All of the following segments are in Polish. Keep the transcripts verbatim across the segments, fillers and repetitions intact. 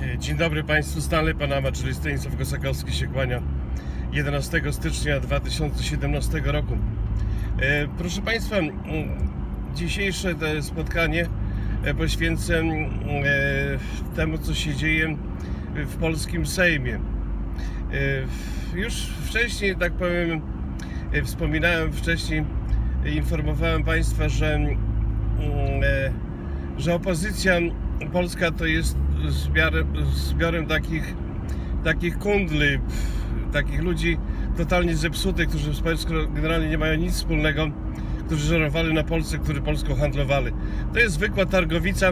Dzień dobry Państwu, Stanley Panama, czyli Stanisław Kosakowski się kłania. jedenastego stycznia dwa tysiące siedemnastego roku. E, proszę Państwa, dzisiejsze to spotkanie poświęcę e, temu, co się dzieje w polskim Sejmie. E, już wcześniej, tak powiem, e, wspominałem wcześniej, informowałem Państwa, że, e, że opozycja polska to jest zbiorem, zbiorem takich, takich kundli, takich ludzi totalnie zepsutych, którzy z Polską generalnie nie mają nic wspólnego, którzy żerowali na Polsce, którzy Polską handlowali. To jest zwykła targowica,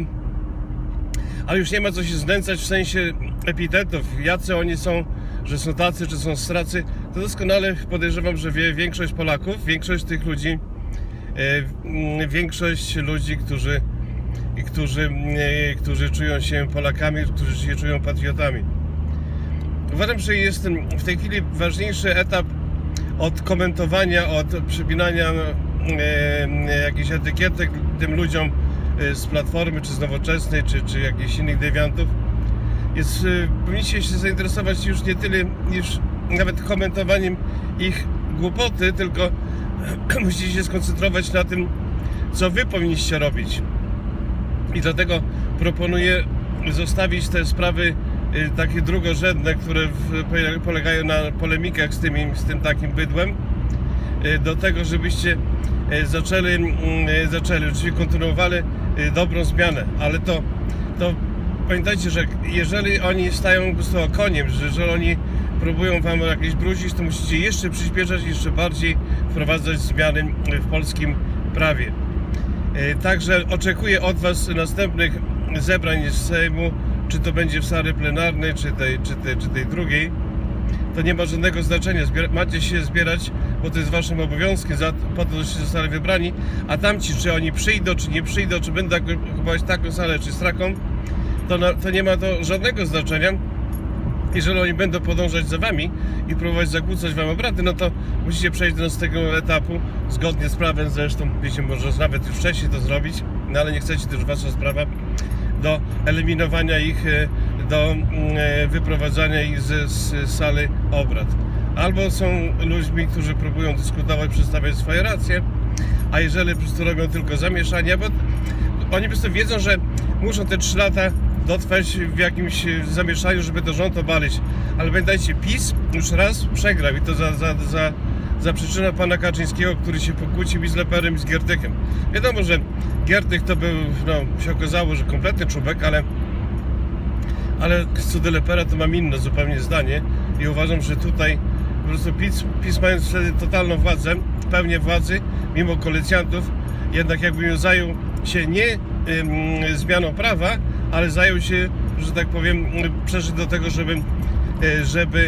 ale już nie ma co się znęcać w sensie epitetów, jacy oni są, że są tacy, czy są stracy. To doskonale podejrzewam, że wie większość Polaków, większość tych ludzi, e, większość ludzi, którzy Którzy, którzy czują się Polakami, którzy się czują patriotami. Uważam, że jest w tej chwili ważniejszy etap od komentowania, od przypinania e, jakichś etykietek tym ludziom z Platformy, czy z Nowoczesnej, czy, czy jakichś innych dewiantów. Jest, powinniście się zainteresować już nie tyle niż nawet komentowaniem ich głupoty, tylko musicie się skoncentrować na tym, co wy powinniście robić. I dlatego proponuję zostawić te sprawy takie drugorzędne, które polegają na polemikach z, tymi, z tym takim bydłem, do tego, żebyście zaczęli, zaczęli czyli kontynuowali dobrą zmianę. Ale to, to pamiętajcie, że jeżeli oni stają po prostu koniem, że jeżeli oni próbują wam jakieś bruzić, to musicie jeszcze przyspieszać, jeszcze bardziej wprowadzać zmiany w polskim prawie. Także oczekuję od was następnych zebrań z Sejmu, czy to będzie w sali plenarnej, czy tej, czy tej, czy tej drugiej. To nie ma żadnego znaczenia. Zbier macie się zbierać, bo to jest waszym obowiązkiem, za, po to, żeście zostali wybrani. A tamci, czy oni przyjdą, czy nie przyjdą, czy będą kupować taką salę, czy straką, to, na, to nie ma to żadnego znaczenia. Jeżeli oni będą podążać za wami i próbować zakłócać wam obrady, no to musicie przejść do następnego etapu, zgodnie z prawem zresztą, wiecie, może nawet już wcześniej to zrobić, no ale nie chcecie, to już wasza sprawa, do eliminowania ich, do wyprowadzania ich z, z sali obrad. Albo są ludźmi, którzy próbują dyskutować, przedstawiać swoje racje, a jeżeli po prostu robią tylko zamieszania, bo oni po prostu wiedzą, że muszą te trzy lata dotrwać w jakimś zamieszaniu, żeby to rząd obalić. Ale pamiętajcie, PiS już raz przegrał i to za, za, za, za przyczynę pana Kaczyńskiego, który się pokłócił i z Leperem, i z Giertychem. Wiadomo, że Giertych to był, no się okazało, że kompletny czubek, ale ale co do Lepera to mam inne zupełnie zdanie i uważam, że tutaj po prostu PiS, PiS mając wtedy totalną władzę, pełnię władzy, mimo koalicjantów, jednak jakby ją zajął się nie ym, zmianą prawa, ale zajął się, że tak powiem, przeszedł do tego, żeby, żeby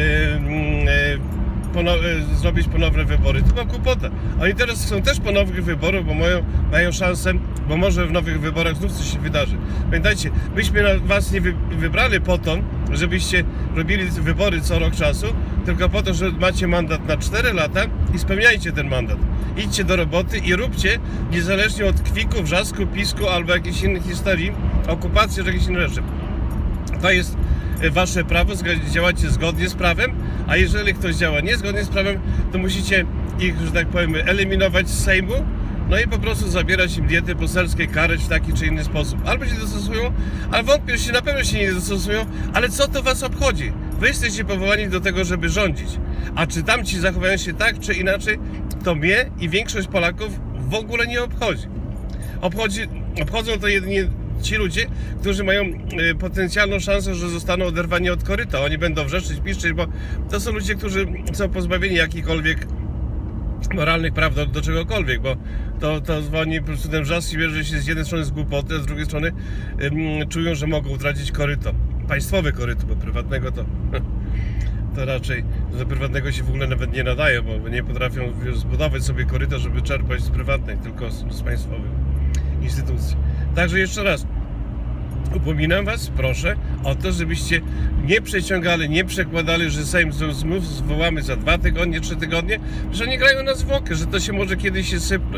ponow, zrobić ponowne wybory. To była głupota. Oni teraz chcą też ponownych wyborów, bo mają, mają szansę, bo może w nowych wyborach znów coś się wydarzy. Pamiętajcie, myśmy was nie wy, wybrali po to, żebyście robili wybory co rok czasu, tylko po to, że macie mandat na cztery lata i spełniajcie ten mandat. Idźcie do roboty i róbcie, niezależnie od kwiku, wrzasku, pisku albo jakichś innych historii, okupacji czy jakichś innych rzeczy. To jest wasze prawo, działacie zgodnie z prawem, a jeżeli ktoś działa niezgodnie z prawem, to musicie ich, że tak powiem, eliminować z Sejmu, no i po prostu zabierać im diety poselskie, karać w taki czy inny sposób. Albo się dostosują, ale wątpię, że się na pewno się nie dostosują, ale co to was obchodzi? Wy jesteście powołani do tego, żeby rządzić. A czy tamci zachowają się tak, czy inaczej, to mnie i większość Polaków w ogóle nie obchodzi. Obchodzi obchodzą to jedynie ci ludzie, którzy mają y, potencjalną szansę, że zostaną oderwani od koryta. Oni będą wrzeszczeć, piszczeć, bo to są ludzie, którzy są pozbawieni jakichkolwiek moralnych praw do, do czegokolwiek, bo to, to oni po prostu ten wrzask bierze się z jednej strony z głupoty, a z drugiej strony ym, czują, że mogą utracić koryto. Państwowe koryto, bo prywatnego to to raczej do prywatnego się w ogóle nawet nie nadaje, bo nie potrafią zbudować sobie koryto, żeby czerpać z prywatnej, tylko z, z państwowych instytucji. Także jeszcze raz upominam was, proszę o to, żebyście nie przeciągali, nie przekładali, że Sejm znów zwołamy za dwa tygodnie, trzy tygodnie, że nie grają na zwłokę, że to się może kiedyś się sypnąć.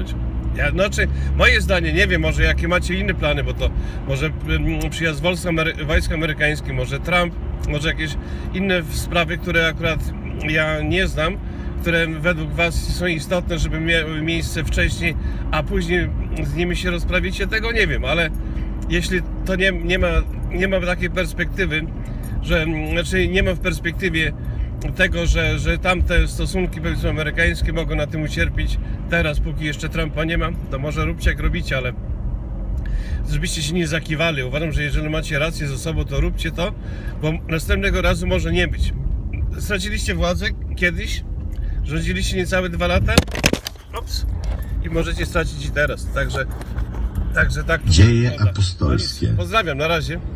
Ja, znaczy, moje zdanie, nie wiem, może jakie macie inne plany, bo to może mm, przyjazd wojsk, Amery wojsk amerykańskich, może Trump, może jakieś inne sprawy, które akurat ja nie znam, które według was są istotne, żeby miały miejsce wcześniej, a później z nimi się rozprawicie, tego nie wiem, ale jeśli to nie, nie ma, nie ma takiej perspektywy, że, znaczy nie ma w perspektywie tego, że, że tamte stosunki, powiedzmy, amerykańskie mogą na tym ucierpieć teraz, póki jeszcze Trumpa nie ma, to może róbcie jak robicie, ale żebyście się nie zakiwali. Uważam, że jeżeli macie rację ze sobą, to róbcie to, bo następnego razu może nie być. Straciliście władzę kiedyś, rządziliście niecałe dwa lata, Ops. i możecie stracić i teraz, także, także tak. Dzieje apostolskie. Pozdrawiam, na razie.